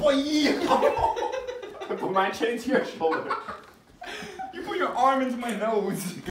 Boy! Put my chain to your shoulder. You put your arm into my nose.